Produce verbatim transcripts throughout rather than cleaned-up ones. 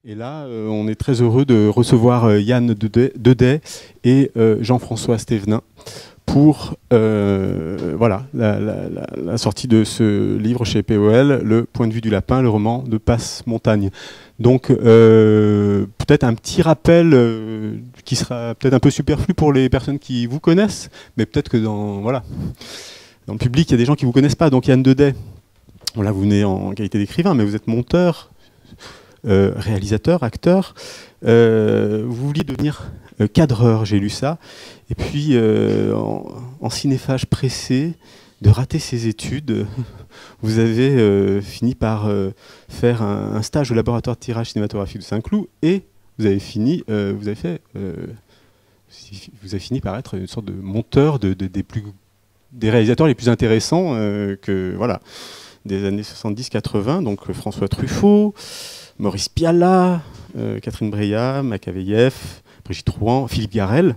Et là, euh, on est très heureux de recevoir euh, Yann Dedet, Dedet et euh, Jean-François Stévenin pour euh, voilà, la, la, la, la sortie de ce livre chez P O L, Le point de vue du lapin, le roman de Passe-Montagne. Donc euh, peut-être un petit rappel euh, qui sera peut-être un peu superflu pour les personnes qui vous connaissent, mais peut-être que dans, voilà, dans le public, il y a des gens qui ne vous connaissent pas. Donc Yann Dedet, bon, là vous venez en qualité d'écrivain, mais vous êtes monteur, Euh, réalisateur, acteur. Euh, vous vouliez devenir euh, cadreur, j'ai lu ça. Et puis, euh, en, en cinéphage pressé de rater ses études, vous avez euh, fini par euh, faire un, un stage au laboratoire de tirage cinématographique de Saint-Cloud et vous avez fini, euh, vous avez fait, euh, vous avez fini par être une sorte de monteur de, de, des, plus, des réalisateurs les plus intéressants euh, que, voilà, des années soixante-dix quatre-vingt. Donc François Truffaut, Maurice Pialat, euh, Catherine Breillat, Macaveyev, Brigitte Rouen, Philippe Garrel,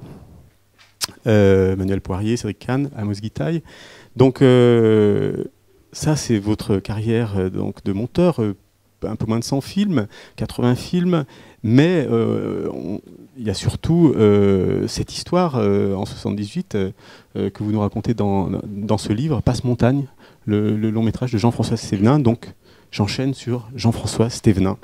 euh, Manuel Poirier, Cédric Kahn, Amos Guitaille. Donc euh, ça, c'est votre carrière euh, donc, de monteur, euh, un peu moins de cent films, quatre-vingts films, mais euh, on, il y a surtout euh, cette histoire euh, en soixante-dix-huit euh, euh, que vous nous racontez dans, dans ce livre, Passe-Montagne, le, le long métrage de Jean-François Stévenin. Donc j'enchaîne sur Jean-François Stévenin.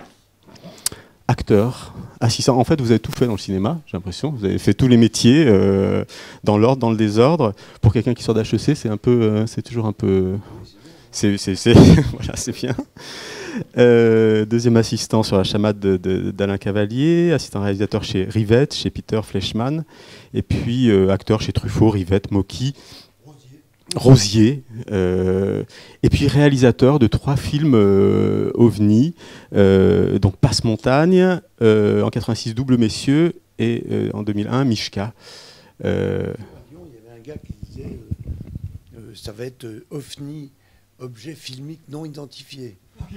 Acteur, assistant. En fait, vous avez tout fait dans le cinéma, j'ai l'impression. Vous avez fait tous les métiers, euh, dans l'ordre, dans le désordre. Pour quelqu'un qui sort d'H E C, c'est un peu, euh, c'est toujours un peu, c'est, c'est, c'est voilà, c'est bien. Euh, deuxième assistant sur La Chamade de, de, d'Alain Cavalier, assistant réalisateur chez Rivette, chez Peter Fleischmann, et puis euh, acteur chez Truffaut, Rivette, Mocky. Rosier, euh, et puis réalisateur de trois films euh, OVNI, euh, donc Passe-Montagne, euh, en quatre-vingt-six Double Messieurs, et euh, en deux mille un Mishka. Euh, Il y avait un gars qui disait euh, euh, ça va être euh, OVNI, objet filmique non identifié.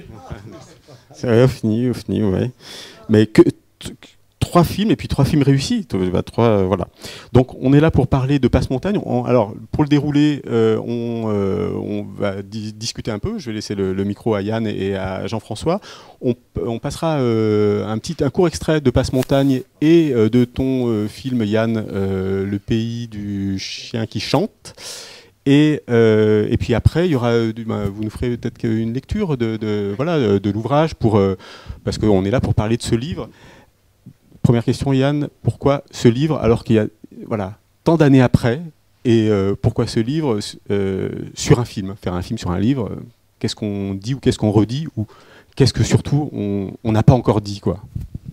C'est vrai, OVNI, OVNI, ouais. Mais que trois films et puis trois films réussis. Trois, euh, voilà. Donc on est là pour parler de Passe-Montagne. On, alors pour le dérouler, euh, on, euh, on va di- discuter un peu. Je vais laisser le, le micro à Yann et à Jean-François. On, on passera euh, un petit, un court extrait de Passe-Montagne et euh, de ton euh, film Yann, euh, Le pays du chien qui chante. Et, euh, et puis après, il y aura, bah, vous nous ferez peut-être une lecture de, de, voilà, de l'ouvrage pour, euh, parce qu'on est là pour parler de ce livre. Première question, Yann, pourquoi ce livre alors qu'il y a voilà, tant d'années après, et euh, pourquoi ce livre euh, sur un film, faire un film sur un livre, euh, qu'est-ce qu'on dit ou qu'est-ce qu'on redit ou qu'est-ce que surtout on n'a pas encore dit, quoi.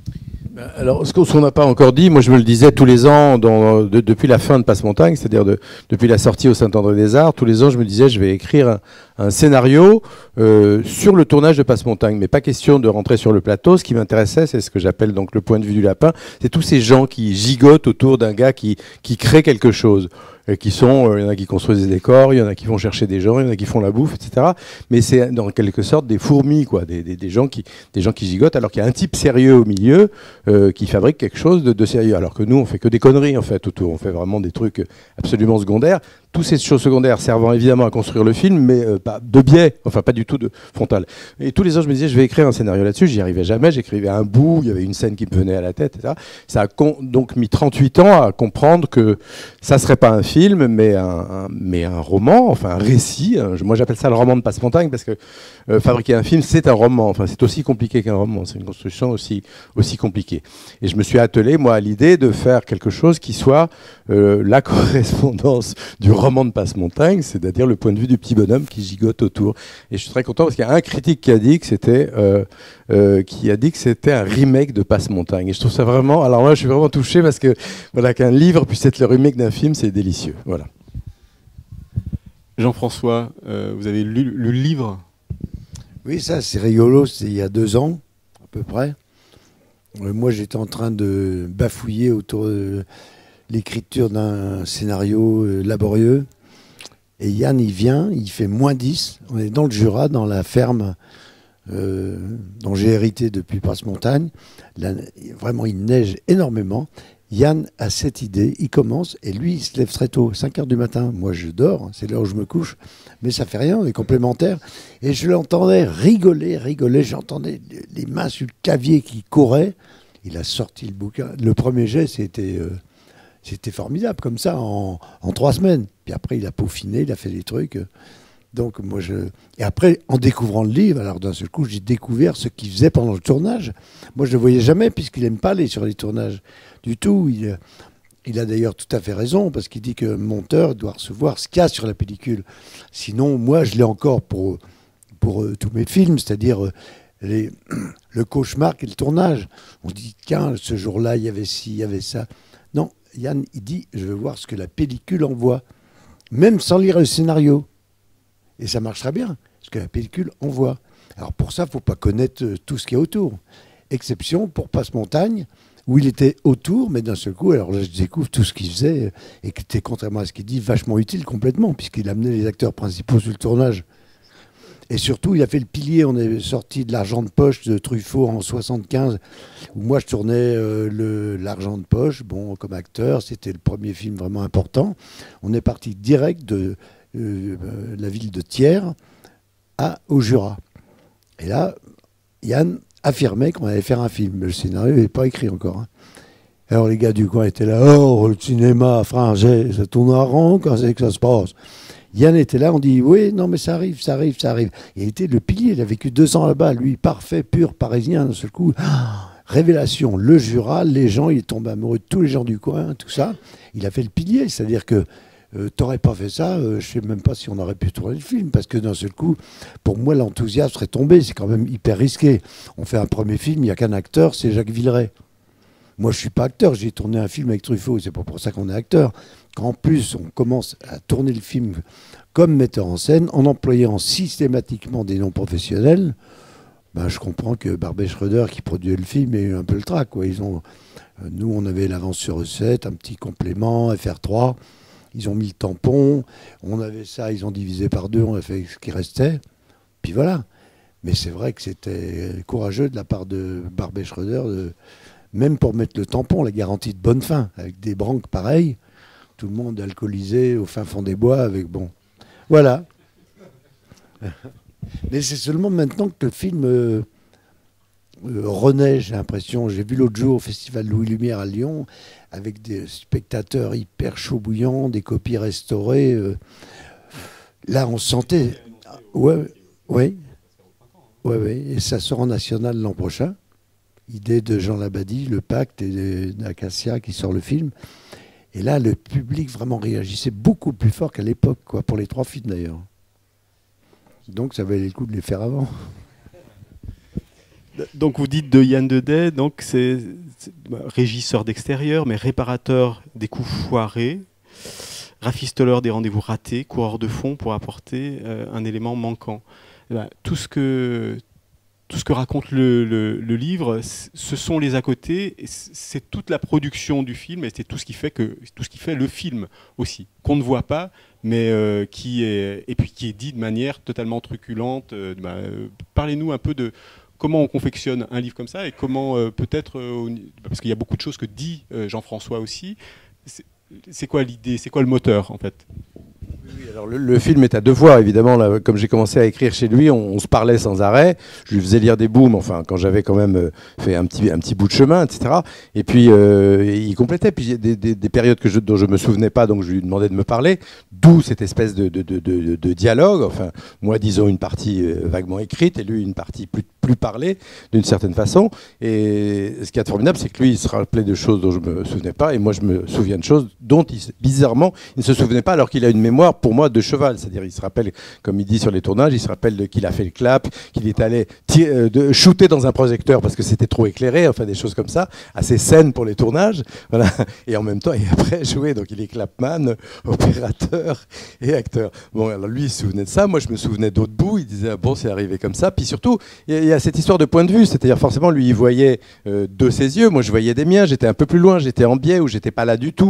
Alors, ce qu'on n'a pas encore dit, moi je me le disais tous les ans, dans, de, depuis la fin de Passe-Montagne, c'est-à-dire de, depuis la sortie au Saint-André-des-Arts, tous les ans je me disais je vais écrire un, un scénario euh, sur le tournage de Passe-Montagne, mais pas question de rentrer sur le plateau. Ce qui m'intéressait, c'est ce que j'appelle donc le point de vue du lapin, c'est tous ces gens qui gigotent autour d'un gars qui, qui crée quelque chose. Qui sont, il y en a qui construisent des décors, il y en a qui vont chercher des gens, il y en a qui font la bouffe, et cetera. Mais c'est dans quelque sorte des fourmis, quoi, des, des, des gens qui, des gens qui gigotent, alors qu'il y a un type sérieux au milieu euh, qui fabrique quelque chose de, de sérieux. Alors que nous, on fait que des conneries en fait autour, on fait vraiment des trucs absolument secondaires. Toutes ces choses secondaires servant évidemment à construire le film, mais euh, pas de biais, enfin pas du tout de frontal. Et tous les ans, je me disais, je vais écrire un scénario là-dessus. J'y arrivais jamais. J'écrivais un bout. Il y avait une scène qui me venait à la tête, et cetera. Ça a con- donc mis trente-huit ans à comprendre que ça serait pas un film, mais un, un mais un roman, enfin un récit. Moi, j'appelle ça le roman de Passe-Montagne parce que euh, fabriquer un film, c'est un roman. Enfin, c'est aussi compliqué qu'un roman. C'est une construction aussi aussi compliquée. Et je me suis attelé, moi, à l'idée de faire quelque chose qui soit euh, la correspondance du roman de Passe-Montagne, c'est-à-dire le point de vue du petit bonhomme qui gigote autour. Et je suis très content parce qu'il y a un critique qui a dit que c'était euh, euh, qui a dit que c'était un remake de Passe-Montagne. Et je trouve ça vraiment. Alors moi, je suis vraiment touché parce que voilà, qu'un livre puisse être le remake d'un film, c'est délicieux. Voilà. Jean-François, euh, vous avez lu, lu le livre? Oui, ça c'est rigolo, c'est il y a deux ans à peu près. Euh, moi j'étais en train de bafouiller autour de l'écriture d'un scénario euh, laborieux. Et Yann, il vient, il fait moins dix. On est dans le Jura, dans la ferme euh, dont j'ai hérité depuis Passe-Montagne. Là, vraiment, il neige énormément. Yann a cette idée, il commence, et lui, il se lève très tôt, cinq heures du matin. Moi, je dors, c'est l'heure où je me couche, mais ça fait rien, on est complémentaires. Et je l'entendais rigoler, rigoler, j'entendais les mains sur le clavier qui couraient. Il a sorti le bouquin. Le premier jet, c'était euh, c'était formidable, comme ça, en, en trois semaines. Puis après, il a peaufiné, il a fait des trucs. Donc, moi, je... Et après, en découvrant le livre, alors d'un seul coup, j'ai découvert ce qu'il faisait pendant le tournage. Moi, je ne le voyais jamais, puisqu'il n'aime pas aller sur les tournages du tout. Il, il a d'ailleurs tout à fait raison, parce qu'il dit que le monteur doit recevoir ce qu'il y a sur la pellicule. Sinon, moi, je l'ai encore pour, pour euh, tous mes films, c'est-à-dire euh, les, le cauchemar et le tournage. On dit, tiens, ce jour-là, il y avait ci, il y avait ça. Non, Yann, il dit, je veux voir ce que la pellicule envoie, même sans lire le scénario. Et ça marche très bien, ce que la pellicule envoie. Alors pour ça, il ne faut pas connaître tout ce qu'il y a autour. Exception pour Passe-Montagne, où il était autour, mais d'un seul coup, alors là, je découvre tout ce qu'il faisait, et qui était, contrairement à ce qu'il dit, vachement utile complètement, puisqu'il amenait les acteurs principaux sur le tournage. Et surtout, il a fait le pilier. On est sorti de l'Argent de poche de Truffaut en soixante-quinze, où moi, je tournais euh, le, l'Argent de poche, bon, comme acteur. C'était le premier film vraiment important. On est parti direct de euh, la ville de Thiers à, au Jura. Et là, Yann affirmait qu'on allait faire un film. Le scénario n'est pas écrit encore. Hein. Alors les gars du coin étaient là, oh, le cinéma français, ça tourne en rond, quand c'est que ça se passe? Yann était là, on dit, oui, non mais ça arrive, ça arrive, ça arrive. Il était le pilier, il a vécu deux ans là-bas, lui, parfait, pur, parisien, d'un seul coup. Ah, révélation, le Jura, les gens, il est tombé amoureux de tous les gens du coin, tout ça. Il a fait le pilier, c'est-à-dire que euh, t'aurais pas fait ça, euh, je sais même pas si on aurait pu tourner le film, parce que d'un seul coup, pour moi, l'enthousiasme serait tombé, c'est quand même hyper risqué. On fait un premier film, il n'y a qu'un acteur, c'est Jacques Villeray. Moi, je suis pas acteur, j'ai tourné un film avec Truffaut, c'est pas pour ça qu'on est acteur. Qu'en plus, on commence à tourner le film comme metteur en scène, en employant systématiquement des noms professionnels, ben, je comprends que Barbet Schroeder, qui produit le film, ait eu un peu le trac, quoi. Ils ont, euh, nous, on avait l'avance sur recette, un petit complément, F R trois, ils ont mis le tampon, on avait ça, ils ont divisé par deux, on a fait ce qui restait, puis voilà. Mais c'est vrai que c'était courageux de la part de Barbet Schroeder, de, même pour mettre le tampon, la garantie de bonne fin, avec des branques pareilles, tout le monde alcoolisé au fin fond des bois, avec bon... Voilà. Mais c'est seulement maintenant que le film euh, euh, renaît, j'ai l'impression. J'ai vu l'autre jour au Festival Louis Lumière à Lyon, avec des spectateurs hyper chauds bouillants, des copies restaurées. Euh. Là, on sentait... Ouais, ouais, ouais, ouais. Et ça sort en national l'an prochain. Idée de Jean Labadie, Le Pacte, et d'Acacia qui sort le film. Et là, le public vraiment réagissait beaucoup plus fort qu'à l'époque, quoi, pour les trois films d'ailleurs. Donc ça valait le coup de les faire avant. Donc vous dites de Yann Dedet, donc c'est, c'est régisseur d'extérieur, mais réparateur des coups foirés, rafistoleur des rendez-vous ratés, coureur de fond pour apporter euh, un élément manquant. Et ben, tout ce que tout ce que raconte le, le, le livre, ce sont les à côté, et c'est toute la production du film, et c'est tout ce qui fait que tout ce qui fait le film aussi, qu'on ne voit pas, mais euh, qui est et puis qui est dit de manière totalement truculente. Euh, bah, euh, parlez-nous un peu de comment on confectionne un livre comme ça et comment euh, peut-être euh, parce qu'il y a beaucoup de choses que dit euh, Jean-François aussi. C'est, c'est quoi l'idée, c'est quoi le moteur en fait? Oui, alors le, le film est à deux voix, évidemment. Là, comme j'ai commencé à écrire chez lui, on, on se parlait sans arrêt. Je lui faisais lire des booms, enfin, quand j'avais quand même euh, fait un petit, un petit bout de chemin, et cetera. Et puis, euh, il complétait. Puis, il y a des, des, des périodes que je, dont je ne me souvenais pas, donc je lui demandais de me parler. D'où cette espèce de, de, de, de, de dialogue. Enfin, moi, disons, une partie euh, vaguement écrite et lui, une partie plus, plus parlée, d'une certaine façon. Et ce qui est formidable, c'est que lui, il se rappelait de choses dont je ne me souvenais pas. Et moi, je me souviens de choses dont, il, bizarrement, il ne se souvenait pas, alors qu'il a une mémoire, pour moi, de cheval. C'est-à-dire, il se rappelle, comme il dit sur les tournages, il se rappelle de, qu'il a fait le clap, qu'il est allé tirer, de, shooter dans un projecteur parce que c'était trop éclairé, enfin des choses comme ça, assez saines pour les tournages. Voilà. Et en même temps, et après, jouer. Donc, il est clapman, opérateur et acteur. Bon, alors lui, il se souvenait de ça. Moi, je me souvenais d'autres bouts. Il disait, ah, bon, c'est arrivé comme ça. Puis surtout, il y a cette histoire de point de vue. C'est-à-dire, forcément, lui, il voyait euh, de ses yeux. Moi, je voyais des miens. J'étais un peu plus loin. J'étais en biais ou j'étais pas là du tout.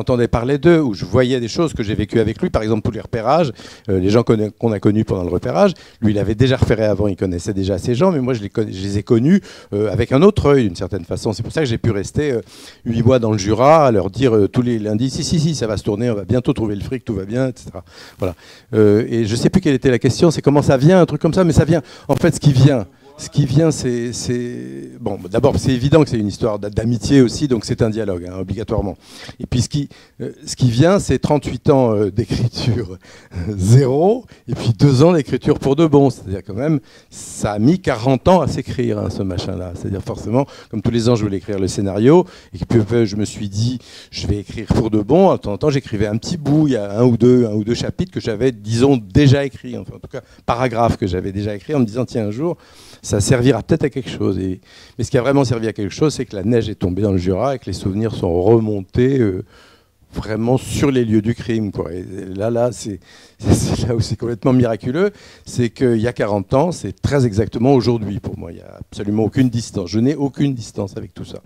j'entendais parler d'eux, où je voyais des choses que j'ai vécues avec lui, par exemple tous les repérages, euh, les gens qu'on qu'on a connus pendant le repérage. Lui, il avait déjà repéré avant, il connaissait déjà ces gens, mais moi, je les, je les ai connus euh, avec un autre œil, d'une certaine façon. C'est pour ça que j'ai pu rester euh, huit mois dans le Jura, à leur dire euh, tous les lundis, si, si, si, ça va se tourner, on va bientôt trouver le fric, tout va bien, et cetera. Voilà. Euh, et je ne sais plus quelle était la question, c'est comment ça vient, un truc comme ça, mais ça vient. En fait, ce qui vient... Ce qui vient, c'est... Bon, d'abord, c'est évident que c'est une histoire d'amitié aussi, donc c'est un dialogue, hein, obligatoirement. Et puis, ce qui, euh, ce qui vient, c'est trente-huit ans euh, d'écriture zéro, et puis deux ans d'écriture pour de bon. C'est-à-dire, quand même, ça a mis quarante ans à s'écrire, hein, ce machin-là. C'est-à-dire, forcément, comme tous les ans, je voulais écrire le scénario, et puis je me suis dit, je vais écrire pour de bon. De temps en temps, j'écrivais un petit bout, il y a un ou deux, un ou deux chapitres que j'avais, disons, déjà écrits, enfin, en tout cas, paragraphes que j'avais déjà écrits, en me disant, tiens, un jour, ça servira peut-être à quelque chose. Et... Mais ce qui a vraiment servi à quelque chose, c'est que la neige est tombée dans le Jura et que les souvenirs sont remontés euh, vraiment sur les lieux du crime, quoi. Et là, là, c'est là où c'est complètement miraculeux, c'est qu'il y a quarante ans, c'est très exactement aujourd'hui pour moi. Il n'y a absolument aucune distance. Je n'ai aucune distance avec tout ça.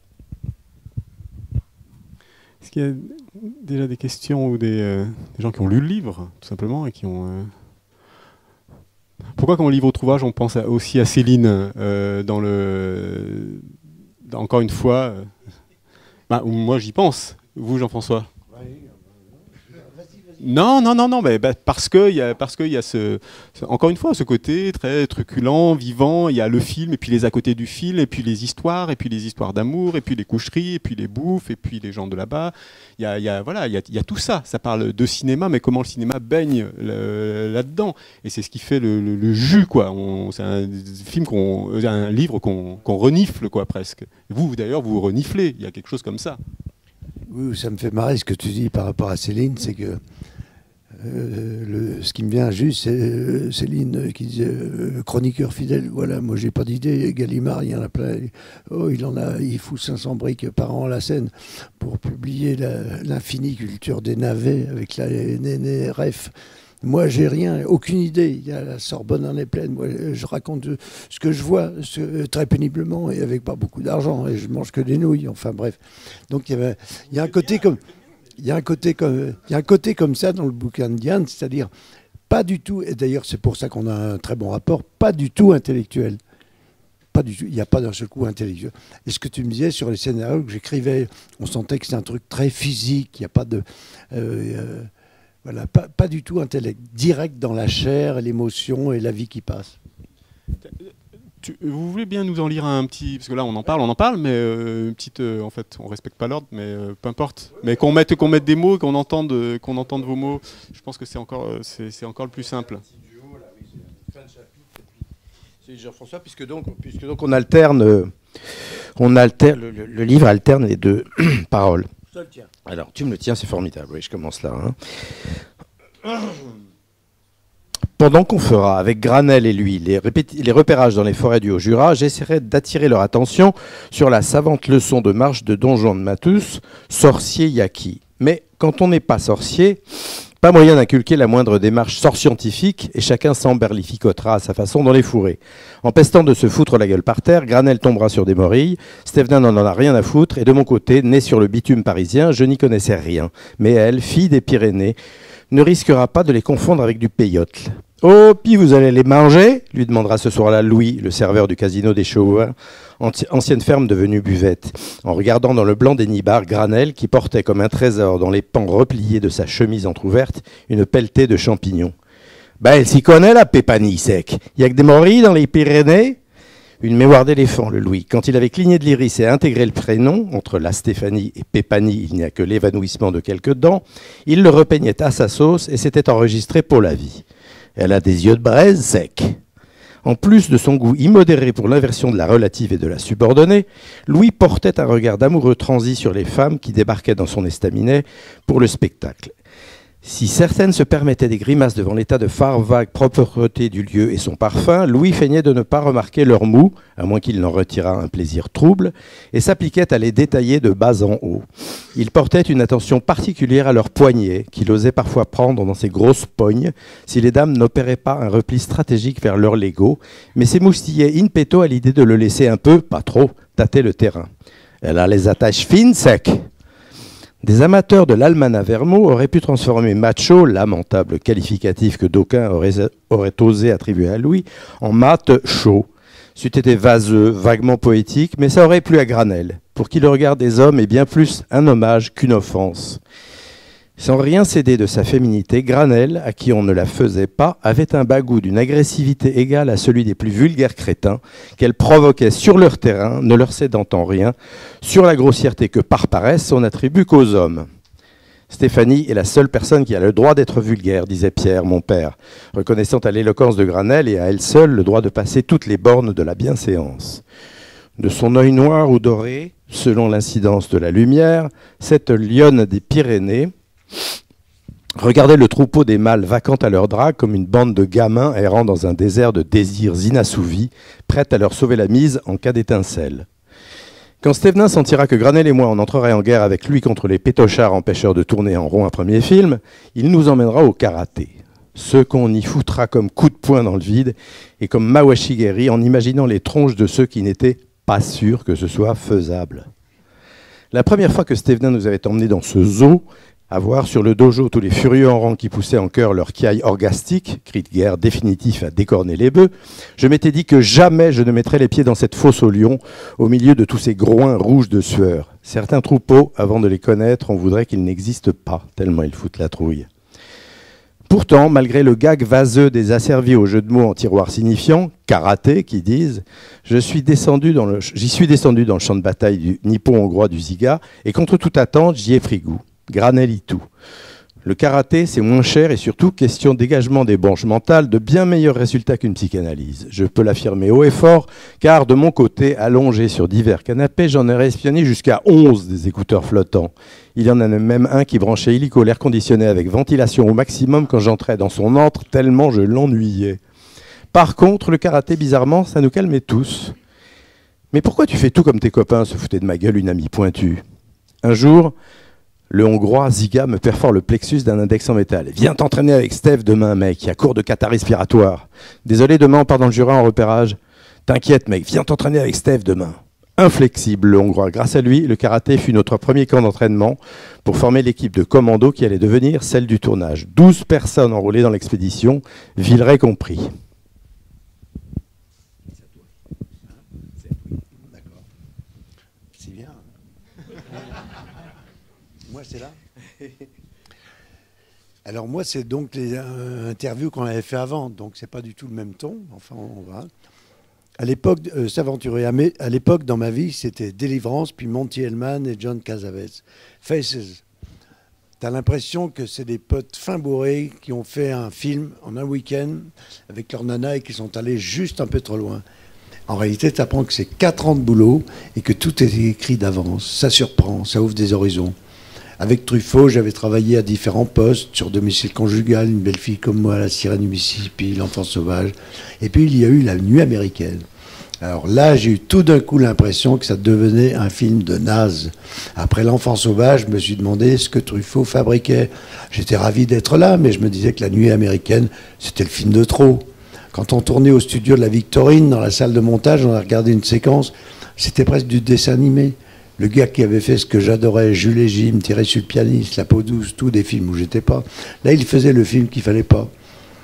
Est-ce qu'il y a déjà des questions ou des, euh, des gens qui ont lu le livre, tout simplement, et qui ont... Euh... Pourquoi, quand on lit votre ouvrage, on pense aussi à Céline euh, dans le... Encore une fois... Euh... Bah, moi, j'y pense. Vous, Jean-François ? Non, non, non, non, mais bah, parce qu'il y a, parce qu'il y a ce, ce, encore une fois, ce côté très truculent, vivant. Il y a le film, et puis les à côté du film, et puis les histoires, et puis les histoires d'amour, et puis les coucheries, et puis les bouffes, et puis les gens de là-bas. Il y a, il y a, voilà, il y a, il y a tout ça. Ça parle de cinéma, mais comment le cinéma baigne là-dedans. Et c'est ce qui fait le, le, le jus, quoi. C'est un film, qu'on, un livre qu'on qu'on renifle, quoi, presque. Et vous, d'ailleurs, vous reniflez. Il y a quelque chose comme ça. Oui, ça me fait marrer ce que tu dis par rapport à Céline, c'est que euh, le, ce qui me vient juste, c'est euh, Céline qui disait euh, chroniqueur fidèle. Voilà, moi j'ai pas d'idée. Gallimard, il y en a plein. Oh, il en a, il fout cinq cents briques par an à la scène pour publier l'infinie culture des navets avec la N N R F. Moi, j'ai rien, aucune idée. Il y a la Sorbonne en est pleine. Moi, je raconte ce que je vois ce, très péniblement et avec pas beaucoup d'argent. Et je mange que des nouilles. Enfin, bref. Donc, il y, avait, il y a un côté comme, il y a un côté comme, il y a un côté comme ça dans le bouquin de Diane, c'est-à-dire pas du tout. Et d'ailleurs, c'est pour ça qu'on a un très bon rapport. Pas du tout intellectuel. Pas du tout. Il n'y a pas d'un seul coup intellectuel. Et ce que tu me disais sur les scénarios que j'écrivais, on sentait que c'est un truc très physique. Il n'y a pas de euh, euh, Voilà, pas, pas du tout intellect, direct dans la chair, l'émotion et la vie qui passe. Tu, vous voulez bien nous en lire un petit, parce que là on en parle, on en parle, mais euh, une petite, euh, en fait, on respecte pas l'ordre, mais euh, peu importe. Mais qu'on mette, qu'on mette des mots, qu'on entende, euh, qu'on entende vos mots, je pense que c'est encore, euh, c'est encore le plus simple. C'est Jean-François, puisque donc, puisque donc on alterne, euh, on alterne, le, le, le livre alterne les deux paroles. Alors, tu me le tiens, c'est formidable. Oui, je commence là. Hein. Pendant qu'on fera, avec Granel et lui, les, les repérages dans les forêts du Haut-Jura, j'essaierai d'attirer leur attention sur la savante leçon de marche de Don Juan de Matus, sorcier yaqui. Mais quand on n'est pas sorcier, pas moyen d'inculquer la moindre démarche sort-scientifique, et chacun s'emberlificotera à sa façon dans les fourrés. En pestant de se foutre la gueule par terre, Granel tombera sur des morilles, Stévenin n'en a rien à foutre, et de mon côté, né sur le bitume parisien, je n'y connaissais rien. Mais elle, fille des Pyrénées, ne risquera pas de les confondre avec du peyote. « Oh, puis vous allez les manger ?» lui demandera ce soir-là Louis, le serveur du casino des Chauvins, ancienne ferme devenue buvette, en regardant dans le blanc des nibards Granel qui portait comme un trésor dans les pans repliés de sa chemise entr'ouverte une pelletée de champignons. « Ben, elle s'y connaît, la Pépanie sec. Il y a que des morilles dans les Pyrénées ?» Une mémoire d'éléphant, le Louis. Quand il avait cligné de l'iris et intégré le prénom, entre la Stéphanie et Pépanie, il n'y a que l'évanouissement de quelques dents, il le repeignait à sa sauce et s'était enregistré pour la vie. Elle a des yeux de braise secs. En plus de son goût immodéré pour l'inversion de la relative et de la subordonnée, Louis portait un regard d'amoureux transi sur les femmes qui débarquaient dans son estaminet pour le spectacle. Si certaines se permettaient des grimaces devant l'état de phare vague propreté du lieu et son parfum, Louis feignait de ne pas remarquer leur mou, à moins qu'il n'en retirât un plaisir trouble, et s'appliquait à les détailler de bas en haut. Il portait une attention particulière à leurs poignets, qu'il osait parfois prendre dans ses grosses pognes, si les dames n'opéraient pas un repli stratégique vers leur Lego, mais s'émoustillait in petto à l'idée de le laisser un peu, pas trop, tâter le terrain. Elle a les attaches fines, sec. Des amateurs de l'Almanach Vermeau auraient pu transformer macho, lamentable qualificatif que d'aucuns auraient, auraient osé attribuer à Louis, en mat chaud. C'eût été vaseux, vaguement poétique, mais ça aurait plu à Granel, pour qui le regard des hommes est bien plus un hommage qu'une offense. Sans rien céder de sa féminité, Granel, à qui on ne la faisait pas, avait un bagout d'une agressivité égale à celui des plus vulgaires crétins, qu'elle provoquait sur leur terrain, ne leur cédant en rien, sur la grossièreté que par paresse on n'attribue qu'aux hommes. Stéphanie est la seule personne qui a le droit d'être vulgaire, disait Pierre, mon père, reconnaissant à l'éloquence de Granel et à elle seule le droit de passer toutes les bornes de la bienséance. De son œil noir ou doré, selon l'incidence de la lumière, cette lionne des Pyrénées regardait le troupeau des mâles vacant à leur drague comme une bande de gamins errant dans un désert de désirs inassouvis, prête à leur sauver la mise en cas d'étincelle. Quand Stévenin sentira que Granel et moi on entrerait en guerre avec lui contre les pétochards empêcheurs de tourner en rond un premier film, il nous emmènera au karaté. Ce qu'on y foutra comme coup de poing dans le vide et comme Mawashigeri en imaginant les tronches de ceux qui n'étaient pas sûrs que ce soit faisable. La première fois que Stévenin nous avait emmenés dans ce zoo, à voir sur le dojo tous les furieux en rang qui poussaient en chœur leur kiaï orgastique, cri de guerre définitif à décorner les bœufs, je m'étais dit que jamais je ne mettrais les pieds dans cette fosse aux lions, au milieu de tous ces groins rouges de sueur. Certains troupeaux, avant de les connaître, on voudrait qu'ils n'existent pas, tellement ils foutent la trouille. Pourtant, malgré le gag vaseux des asservis au jeu de mots en tiroir signifiant, karaté, qui disent, je suis descendu dans le, j'y suis descendu dans le champ de bataille du nippon-hongrois du Ziga, et contre toute attente, j'y ai pris goût. Granel y tout. Le karaté, c'est moins cher et surtout question dégagement des branches mentales de bien meilleurs résultats qu'une psychanalyse. Je peux l'affirmer haut et fort, car de mon côté, allongé sur divers canapés, j'en ai espionné jusqu'à onze des écouteurs flottants. Il y en a même un qui branchait illico l'air conditionné avec ventilation au maximum quand j'entrais dans son antre, tellement je l'ennuyais. Par contre, le karaté, bizarrement, ça nous calmait tous. Mais pourquoi tu fais tout comme tes copains, se foutait de ma gueule une amie pointue. Un jour, le Hongrois Ziga me perfore le plexus d'un index en métal. Viens t'entraîner avec Steph demain, mec, il y a cours de kata respiratoire. Désolé, demain on part dans le Jura en repérage. T'inquiète, mec, viens t'entraîner avec Steph demain. Inflexible, le Hongrois. Grâce à lui, le karaté fut notre premier camp d'entraînement pour former l'équipe de commando qui allait devenir celle du tournage. douze personnes enrôlées dans l'expédition, Villeray compris. Moi, c'est là. Alors moi, c'est donc les euh, interviews qu'on avait fait avant, donc c'est pas du tout le même ton. Enfin, on va. À l'époque, euh, s'aventurer à, à l'époque dans ma vie, c'était Délivrance, puis Monty Hellman et John Cassavetes. Faces. T'as l'impression que c'est des potes fin bourrés qui ont fait un film en un week-end avec leur nana et qui sont allés juste un peu trop loin. En réalité, tu apprends que c'est quatre ans de boulot et que tout est écrit d'avance. Ça surprend, ça ouvre des horizons. Avec Truffaut, j'avais travaillé à différents postes, sur Domicile conjugal, Une belle fille comme moi, La sirène du Mississippi, L'enfant sauvage. Et puis il y a eu La nuit américaine. Alors là, j'ai eu tout d'un coup l'impression que ça devenait un film de naze. Après L'enfant sauvage, je me suis demandé ce que Truffaut fabriquait. J'étais ravi d'être là, mais je me disais que La nuit américaine, c'était le film de trop. Quand on tournait au studio de la Victorine, dans la salle de montage, on a regardé une séquence, c'était presque du dessin animé. Le gars qui avait fait ce que j'adorais, Jules et Jim, Thierry sur le pianiste, La peau douce, tous des films où j'étais pas. Là, il faisait le film qu'il fallait pas.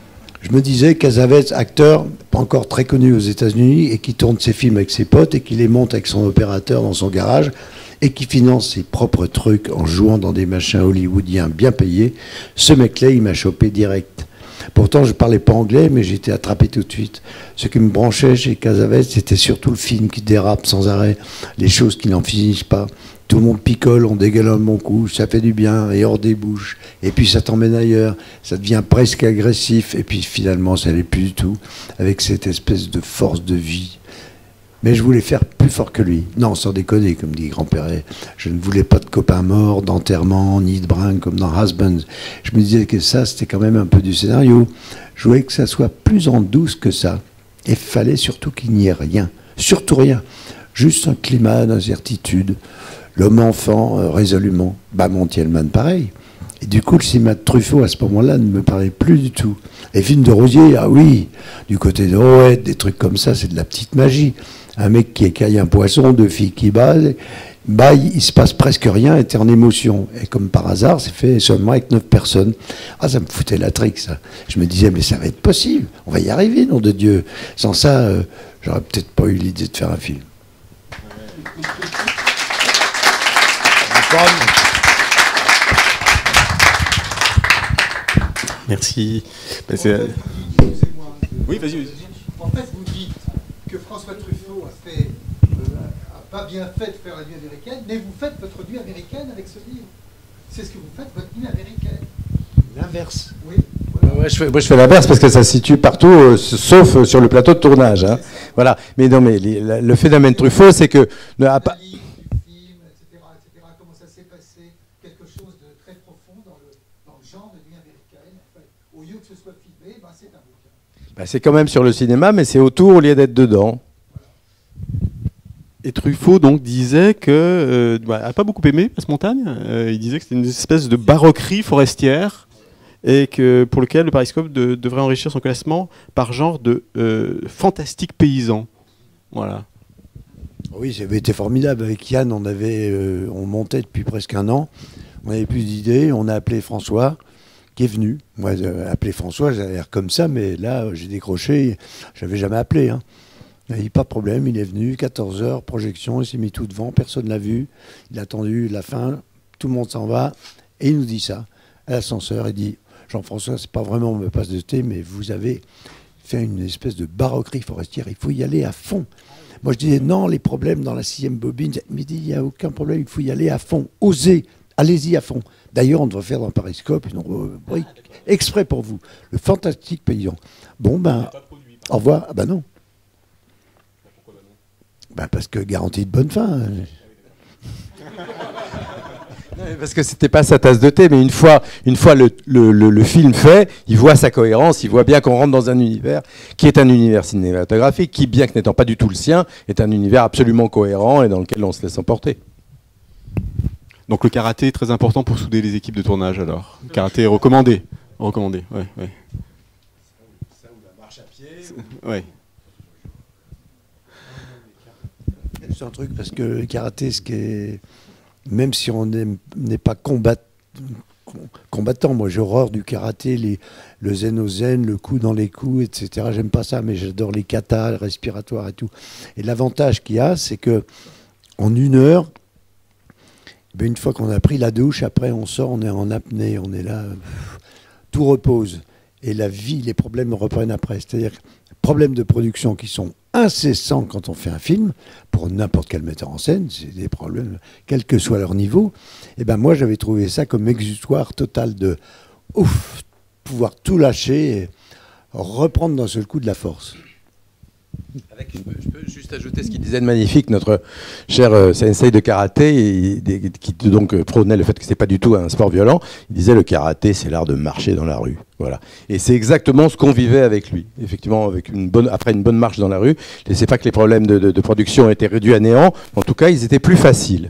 Je me disais, Cassavetes, acteur, pas encore très connu aux États-Unis, et qui tourne ses films avec ses potes, et qui les monte avec son opérateur dans son garage, et qui finance ses propres trucs en jouant dans des machins hollywoodiens bien payés. Ce mec-là, il m'a chopé direct. Pourtant, je ne parlais pas anglais, mais j'étais attrapé tout de suite. Ce qui me branchait chez Cassavetes, c'était surtout le film qui dérape sans arrêt, les choses qui n'en finissent pas. Tout le monde picole, on dégueule un bon coup, ça fait du bien, et hors des bouches. Et puis ça t'emmène ailleurs, ça devient presque agressif, et puis finalement, ça l'est plus du tout, avec cette espèce de force de vie. Mais je voulais faire plus fort que lui. Non, sans déconner, comme dit Grand-Père. Je ne voulais pas de copains morts, d'enterrement, ni de brinques comme dans Husbands. Je me disais que ça, c'était quand même un peu du scénario. Je voulais que ça soit plus en douce que ça. Et il fallait surtout qu'il n'y ait rien. Surtout rien. Juste un climat d'incertitude. L'homme-enfant, euh, résolument. Bah, Monty Hellman, pareil. Et du coup, le cinéma de Truffaut, à ce moment-là, ne me parlait plus du tout. Les films de Rosier, ah oui, du côté de Roët, des trucs comme ça, c'est de la petite magie. Un mec qui écaille un poisson, deux filles qui basent, bah, il, il se passe presque rien, était en émotion. Et comme par hasard, c'est fait seulement avec neuf personnes. Ah, ça me foutait la trique, ça. Je me disais, mais ça va être possible, on va y arriver, nom de Dieu. Sans ça, euh, j'aurais peut-être pas eu l'idée de faire un film. Merci. Ben, en fait, vous dites, oui, vas-y. Vas en fait, vous dites que François Truffaut a, fait, euh, a pas bien fait de faire la nuit américaine, mais vous faites votre nuit américaine avec ce livre. C'est ce que vous faites, votre nuit américaine. L'inverse. Oui. Voilà. Ouais, je fais, moi, je fais l'inverse parce que ça se situe partout, euh, sauf euh, sur le plateau de tournage. Hein. Voilà. Mais non, mais les, la, le phénomène Truffaut, c'est que ne a pas. Bah, c'est quand même sur le cinéma, mais c'est autour au lieu d'être dedans. Et Truffaut donc disait que euh, bah, a pas beaucoup aimé Passe-Montagne. Euh, il disait que c'était une espèce de baroquerie forestière et que pour lequel le Pariscope de, devrait enrichir son classement par genre de euh, fantastique paysan. Voilà. Oui, ça avait été formidable. Avec Yann, on avait, euh, on montait depuis presque un an. On avait plus d'idées. On a appelé François, qui est venu. Moi, euh, appeler François, j'avais l'air comme ça, mais là, j'ai décroché. J'avais jamais appelé. Hein. Il n'a dit pas de problème. Il est venu, quatorze heures, projection. Il s'est mis tout devant. Personne ne l'a vu. Il a attendu la fin. Tout le monde s'en va. Et il nous dit ça. À l'ascenseur, il dit Jean-François, c'est pas vraiment ma passe de thé, mais vous avez fait une espèce de baroquerie forestière. Il faut y aller à fond. Moi, je disais non, les problèmes dans la sixième bobine. Il me dit il n'y a aucun problème. Il faut y aller à fond. Osez. Allez-y à fond. D'ailleurs, on devrait faire dans Pariscope une rubrique exprès pour vous. Le fantastique paysan. Bon, ben, au revoir. Ah ben non. Ben parce que garantie de bonne fin. Parce que c'était pas sa tasse de thé, mais une fois, une fois le, le, le, le film fait, il voit sa cohérence, il voit bien qu'on rentre dans un univers qui est un univers cinématographique, qui, bien que n'étant pas du tout le sien, est un univers absolument cohérent et dans lequel on se laisse emporter. Donc le karaté est très important pour souder les équipes de tournage alors. Le karaté est recommandé. Recommandé, ouais, ouais. Ça ou la marche à pied. Ouais. C'est un truc parce que le karaté, ce qui est, même si on n'est pas combat, combattant, moi j'ai horreur du karaté, les, le zen au zen, le coup dans les coups, et cetera. J'aime pas ça, mais j'adore les katas, le respiratoire et tout. Et l'avantage qu'il y a, c'est que en une heure, ben une fois qu'on a pris la douche, après on sort, on est en apnée, on est là, pff, tout repose. Et la vie, les problèmes reprennent après. C'est-à-dire problèmes de production qui sont incessants quand on fait un film, pour n'importe quel metteur en scène, c'est des problèmes, quel que soit leur niveau. Et ben moi, j'avais trouvé ça comme exutoire total de ouf, pouvoir tout lâcher et reprendre d'un seul coup de la force. Avec, je, peux, je peux juste ajouter ce qu'il disait de magnifique, notre cher euh, sensei de karaté, et, et, qui donc euh, prônait le fait que ce n'est pas du tout un sport violent. Il disait le karaté, c'est l'art de marcher dans la rue. Voilà. Et c'est exactement ce qu'on vivait avec lui. Effectivement, avec une bonne, après une bonne marche dans la rue, je ne sais pas que les problèmes de, de, de production étaient réduits à néant, en tout cas, ils étaient plus faciles.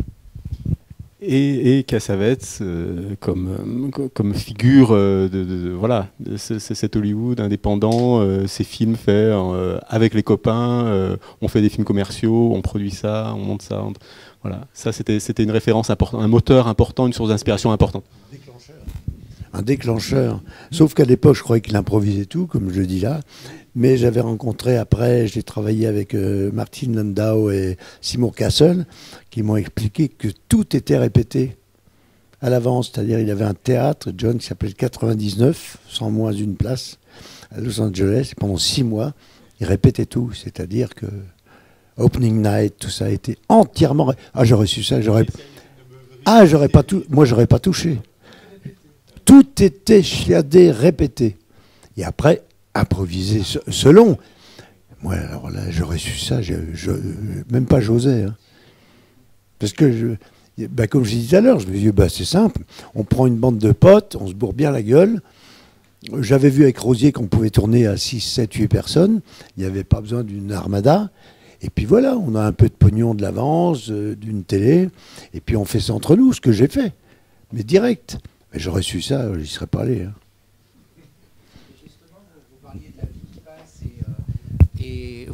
Et, et Cassavetes euh, comme, euh, comme figure euh, de, de, de, voilà, de ce, cet Hollywood indépendant, euh, ces films faits euh, avec les copains, euh, on fait des films commerciaux, on produit ça, on monte ça. On, voilà. Ça, c'était, c'était une référence importante, un moteur important, une source d'inspiration importante. Un déclencheur. Un déclencheur. Sauf qu'à l'époque, je croyais qu'il improvisait tout, comme je dis là. Mais j'avais rencontré après, j'ai travaillé avec euh, Martin Landau et Simon Castle, qui m'ont expliqué que tout était répété à l'avance. C'est-à-dire il avait un théâtre, John, qui s'appelait quatre-vingt-dix-neuf, sans moins une place, à Los Angeles. Et pendant six mois, il répétait tout. C'est-à-dire que Opening Night, tout ça a été entièrement... Ah, j'aurais su ça, j'aurais... Ah, j'aurais pas tout... Moi, j'aurais pas touché. Tout était chiadé, répété. Et après... improviser selon. Moi, alors là, j'aurais su ça, je, je, même pas j'osais. Hein. Parce que, je, bah, comme je disais tout à l'heure, je me dis, bah, c'est simple, on prend une bande de potes, on se bourre bien la gueule. J'avais vu avec Rosier qu'on pouvait tourner à six, sept, huit personnes, il n'y avait pas besoin d'une armada. Et puis voilà, on a un peu de pognon de l'avance, euh, d'une télé, et puis on fait ça entre nous, ce que j'ai fait. Mais direct. Mais j'aurais su ça, j'y serais pas allé. Hein.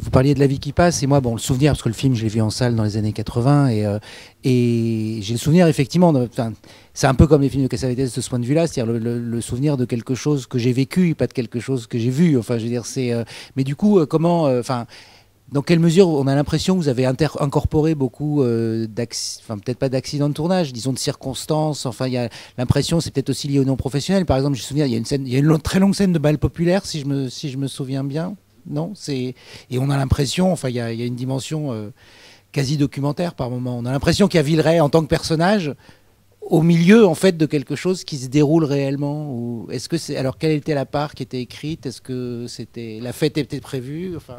vous parliez de La vie qui passe, et moi, bon, le souvenir, parce que le film, je l'ai vu en salle dans les années quatre-vingts, et, euh, et j'ai le souvenir, effectivement, de, c'est un peu comme les films de Cassavetes de ce point de vue-là, c'est-à-dire le, le, le souvenir de quelque chose que j'ai vécu, pas de quelque chose que j'ai vu. Enfin, je veux dire, c'est. Euh, mais du coup, euh, comment, enfin. Euh, Dans quelle mesure on a l'impression que vous avez inter- incorporé beaucoup euh, d'accidents, enfin peut-être pas d'accidents de tournage, disons de circonstances. Enfin, il y a l'impression, c'est peut-être aussi lié au non professionnel. Par exemple, je me souviens, il y a une scène, il y a une long- très longue scène de bal populaire, si je me, si je me souviens bien. Non, c'est et on a l'impression, enfin, il y a, il y a une dimension euh, quasi documentaire par moment. On a l'impression qu'il y a Villeray en tant que personnage au milieu en fait de quelque chose qui se déroule réellement. Ou est-ce que c'est alors quelle était la part qui était écrite? Est-ce que c'était la fête était prévue? Enfin.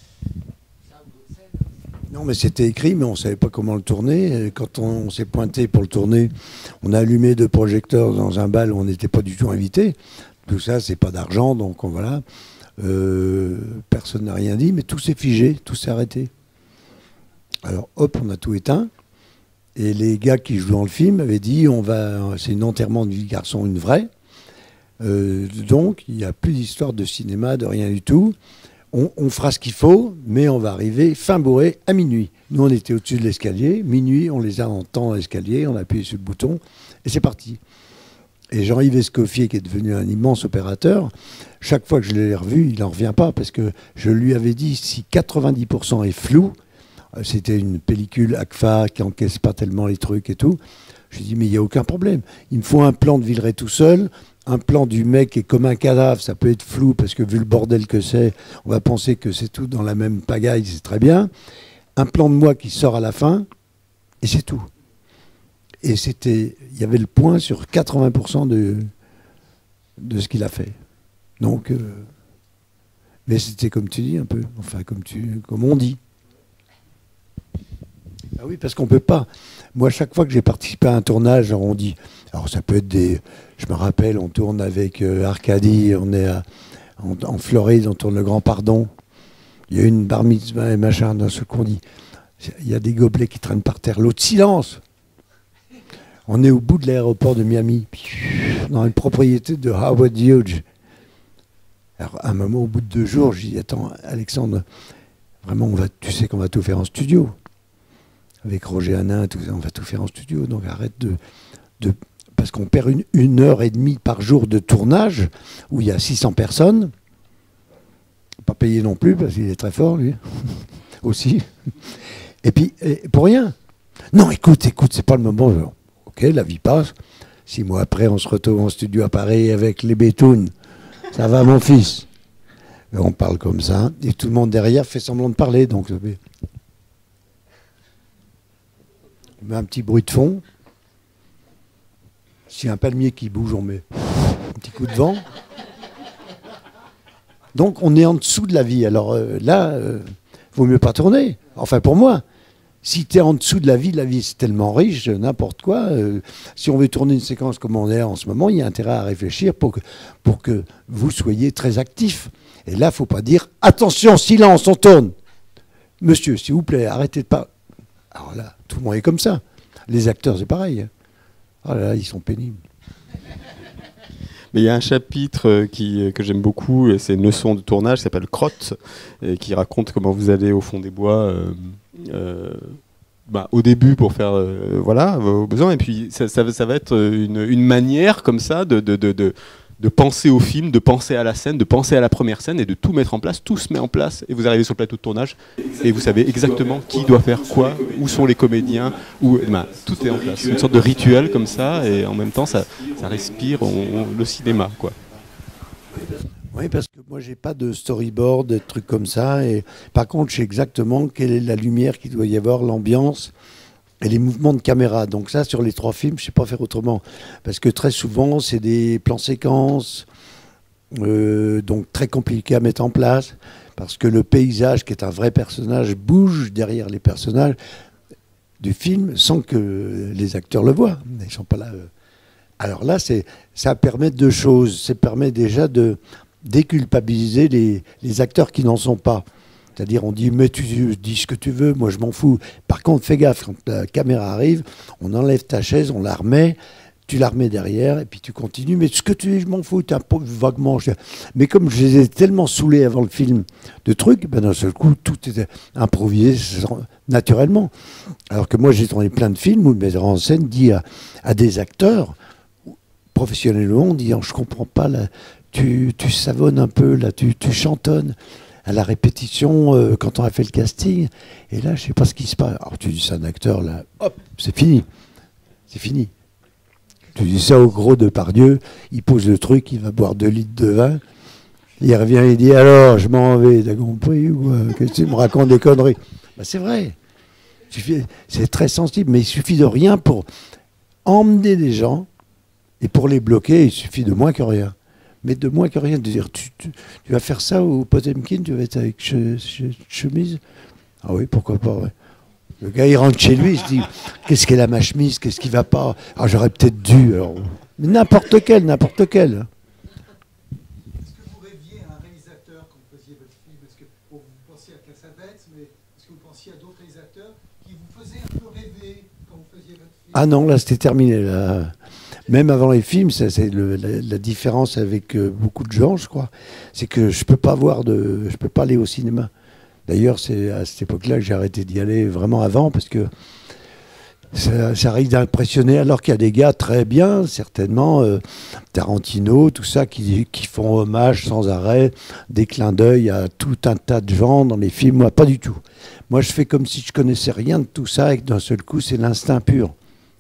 Non, mais c'était écrit, mais on ne savait pas comment le tourner. Quand on, on s'est pointé pour le tourner, on a allumé deux projecteurs dans un bal où on n'était pas du tout invité. Tout ça, c'est pas d'argent, donc on, voilà. Euh, personne n'a rien dit, mais tout s'est figé, tout s'est arrêté. Alors, hop, on a tout éteint. Et les gars qui jouent dans le film avaient dit, on va, c'est un enterrement de vie de garçon, une vraie. Euh, donc, il n'y a plus d'histoire de cinéma, de rien du tout. On, on fera ce qu'il faut, mais on va arriver fin bourré à minuit. Nous, on était au-dessus de l'escalier. Minuit, on les a en temps dans l'escalier, on a appuyé sur le bouton, et c'est parti. Et Jean-Yves Escoffier, qui est devenu un immense opérateur, chaque fois que je l'ai revu, il n'en revient pas, parce que je lui avais dit, si quatre-vingt-dix pour cent est flou, c'était une pellicule A C F A qui n'encaisse pas tellement les trucs et tout, je lui ai dit, mais il n'y a aucun problème. Il me faut un plan de Villeray tout seul. Un plan du mec qui est comme un cadavre, ça peut être flou parce que vu le bordel que c'est, on va penser que c'est tout dans la même pagaille, c'est très bien. Un plan de moi qui sort à la fin, et c'est tout. Et c'était, il y avait le point sur quatre-vingts pour cent de, de ce qu'il a fait. Donc, euh, mais c'était comme tu dis un peu, enfin comme, tu, comme on dit. Ah oui, parce qu'on ne peut pas. Moi, chaque fois que j'ai participé à un tournage, on dit, alors ça peut être des... Je me rappelle, on tourne avec euh, Arcadie, on est à, en, en Floride, on tourne le Grand Pardon. Il y a une bar mitzvah et machin, dans ce qu'on dit. Il y a des gobelets qui traînent par terre. L'autre, silence. On est au bout de l'aéroport de Miami, dans une propriété de Howard Hughes. Alors, à un moment, au bout de deux jours, je dis, attends, Alexandre, vraiment, on va, tu sais qu'on va tout faire en studio. Avec Roger Hanin, tout ça, on va tout faire en studio. Donc arrête de... de parce qu'on perd une, une heure et demie par jour de tournage, où il y a six cents personnes. Pas payé non plus, parce qu'il est très fort, lui. Aussi. Et puis, et pour rien. Non, écoute, écoute, c'est pas le moment. Alors, ok, la vie passe. Six mois après, on se retrouve en studio à Paris avec les Bétounes. Ça va, mon fils? Et on parle comme ça. Et tout le monde derrière fait semblant de parler. Donc, on met un petit bruit de fond. S'il y a un palmier qui bouge, on met un petit coup de vent. Donc, on est en dessous de la vie. Alors euh, là, euh, vaut mieux pas tourner. Enfin, pour moi. Si tu es en dessous de la vie, la vie c'est tellement riche, n'importe quoi. Euh, si on veut tourner une séquence comme on est en ce moment, il y a intérêt à réfléchir pour que, pour que vous soyez très actifs. Et là, il ne faut pas dire « Attention, silence, on tourne !» Monsieur, s'il vous plaît, arrêtez de pas. Alors là, tout le monde est comme ça. Les acteurs, c'est pareil. Oh là là, ils sont pénibles. Mais il y a un chapitre qui, que j'aime beaucoup, et c'est une leçon de tournage, qui s'appelle Crotte, et qui raconte comment vous allez au fond des bois euh, euh, bah, au début pour faire euh, voilà, vos besoins, et puis ça, ça, ça va être une, une manière comme ça de, de, de, de, de penser au film, de penser à la scène, de penser à la première scène et de tout mettre en place. Tout se met en place et vous arrivez sur le plateau de tournage et vous savez exactement qui doit faire quoi, où sont les comédiens, où, bah, tout est en place. Une sorte de rituel comme ça et en même temps ça, ça respire on, on, le cinéma, quoi. Oui, parce que moi j'ai pas de storyboard, de trucs comme ça. Et par contre, je sais exactement quelle est la lumière qu'il doit y avoir, l'ambiance et les mouvements de caméra. Donc ça, sur les trois films, je ne sais pas faire autrement. Parce que très souvent, c'est des plans séquences, euh, donc très compliqués à mettre en place. Parce que le paysage, qui est un vrai personnage, bouge derrière les personnages du film sans que les acteurs le voient. Ils ne sont pas là. Euh. Alors là, c'est, ça permet deux choses. Ça permet déjà de déculpabiliser les, les acteurs qui n'en sont pas. C'est-à-dire, on dit, mais tu dis ce que tu veux, moi je m'en fous. Par contre, fais gaffe, quand la caméra arrive, on enlève ta chaise, on la remet, tu la remets derrière, et puis tu continues. Mais ce que tu dis, je m'en fous, tu un peu vaguement. Je... Mais comme je les ai tellement saoulés avant le film de trucs, ben d'un seul coup, tout était improvisé naturellement. Alors que moi, j'ai tourné plein de films où le metteur en scène dit à, à des acteurs, professionnellement, disant, je comprends pas, là, tu, tu savonnes un peu, là, tu, tu chantonnes à la répétition euh, quand on a fait le casting, et là, je sais pas ce qui se passe. Alors tu dis ça à un acteur, là, hop, c'est fini. C'est fini. Tu dis ça au gros Depardieu, il pose le truc, il va boire deux litres de vin, il revient, il dit, alors, je m'en vais, t'as compris, ou euh, qu'est-ce que tu me racontes des conneries? Ben, c'est vrai. C'est très sensible, mais il suffit de rien pour emmener des gens, et pour les bloquer, il suffit de moins que rien. Mais de moins que rien, de dire, tu, tu, tu vas faire ça au Potemkin, tu vas être avec che, che, chemise? Ah oui, pourquoi pas, ouais. Le gars, il rentre chez lui, il se dit, qu'est-ce qu'elle a ma chemise, qu'est-ce qui va pas? Ah, j'aurais peut-être dû, alors. N'importe quel, n'importe quel. Est-ce que vous rêviez à un réalisateur quand vous faisiez votre film? Est-ce que bon, vous pensiez à Cassavetes, mais est-ce que vous pensiez à d'autres réalisateurs qui vous faisaient un peu rêver quand vous faisiez votre film? Ah non, là, c'était terminé, là. Même avant les films, ça, c'est le, la, la différence avec euh, beaucoup de gens, je crois, c'est que je peux pas voir de, je peux pas aller au cinéma. D'ailleurs, c'est à cette époque-là que j'ai arrêté d'y aller vraiment avant, parce que ça, ça risque d'impressionner, alors qu'il y a des gars très bien, certainement, euh, Tarantino, tout ça, qui, qui font hommage sans arrêt, des clins d'œil à tout un tas de gens dans les films. Moi, pas du tout. Moi, je fais comme si je connaissais rien de tout ça, et que d'un seul coup, c'est l'instinct pur.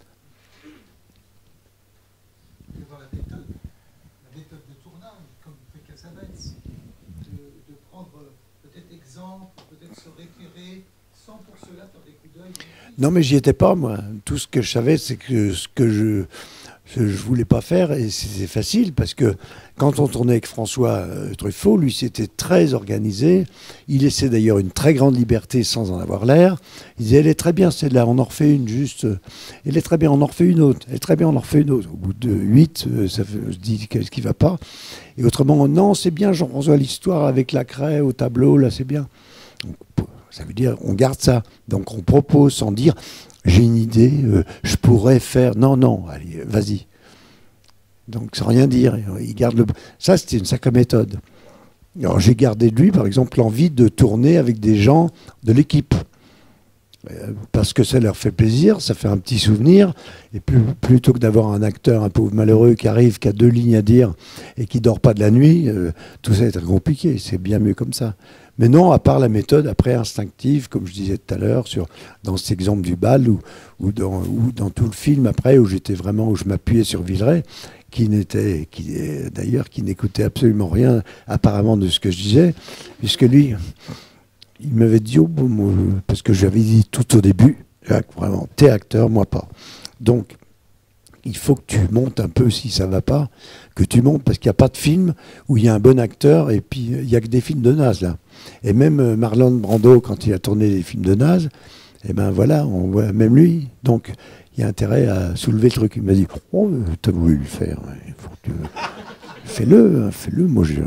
Non, mais j'y étais pas, moi. Tout ce que je savais, c'est que ce que je je voulais pas faire, et c'est facile, parce que quand on tournait avec François euh, Truffaut, lui, c'était très organisé. Il laissait d'ailleurs une très grande liberté sans en avoir l'air. Il disait, elle est très bien, celle-là, on en refait une juste. Elle est très bien, on en refait une autre. Elle est très bien, on en refait une autre. Au bout de huit, euh, ça fait, je dis, qu'est-ce qui va pas? Et autrement, non, c'est bien, j'en reçois l'histoire avec la craie au tableau, là, c'est bien. Donc, ça veut dire, on garde ça. Donc, on propose sans dire, j'ai une idée, euh, je pourrais faire. Non, non, allez, vas-y. Donc, sans rien dire. Il garde le... Ça, c'était une sacrée méthode. Alors, j'ai gardé de lui, par exemple, l'envie de tourner avec des gens de l'équipe. Parce que ça leur fait plaisir, ça fait un petit souvenir. Et plus, plutôt que d'avoir un acteur, un pauvre malheureux qui arrive, qui a deux lignes à dire et qui ne dort pas de la nuit, euh, tout ça est très compliqué. C'est bien mieux comme ça. Mais non, à part la méthode après instinctive, comme je disais tout à l'heure, sur dans cet exemple du bal ou, ou, dans, ou dans tout le film après, où j'étais vraiment, où je m'appuyais sur Villeray, qui n'était, qui d'ailleurs, qui n'écoutait absolument rien apparemment de ce que je disais, puisque lui, il m'avait dit, oh, bon, moi, parce que j'avais dit tout au début, Jacques, vraiment, t'es acteur, moi pas. Donc, il faut que tu montes un peu, si ça va pas, que tu montes, parce qu'il n'y a pas de film où il y a un bon acteur, et puis il n'y a que des films de naze, là. Et même Marlon Brando, quand il a tourné des films de naze, et ben voilà, on voit même lui. Donc, il y a intérêt à soulever le truc. Il m'a dit, oh, t'as voulu le faire, il faut que tu... fais-le, fais-le, moi je...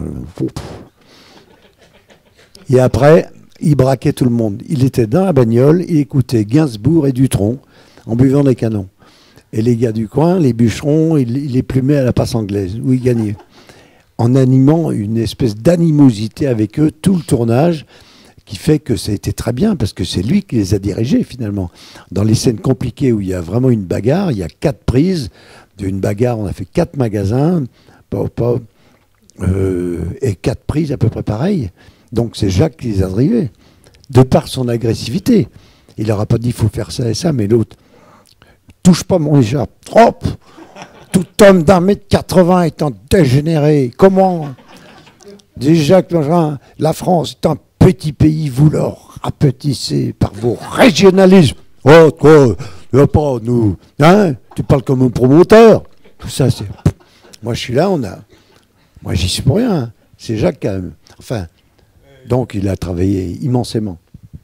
Et après, il braquait tout le monde. Il était dans la bagnole, il écoutait Gainsbourg et Dutronc en buvant des canons. Et les gars du coin, les bûcherons, il, il les plumait à la passe anglaise, où il gagnait. En animant une espèce d'animosité avec eux, tout le tournage, qui fait que ça a été très bien, parce que c'est lui qui les a dirigés, finalement. Dans les scènes compliquées où il y a vraiment une bagarre, il y a quatre prises. D'une bagarre, on a fait quatre magasins, pas, pas, euh, et quatre prises à peu près pareilles. Donc c'est Jacques qui les a drivés, de par son agressivité. Il n'aura pas dit, il faut faire ça et ça, mais l'autre, touche pas mon écharpe. Hop, tout homme d'un mètre quatre-vingts étant dégénéré. Comment? Déjà que la France est un petit pays, vous le rapetissez par vos régionalismes. Oh, quoi, tu vas pas, nous, hein, tu parles comme un promoteur. Tout ça, c'est... Moi, je suis là, on a... Moi, j'y suis pour rien. C'est Jacques qui a... Enfin, donc, il a travaillé immensément.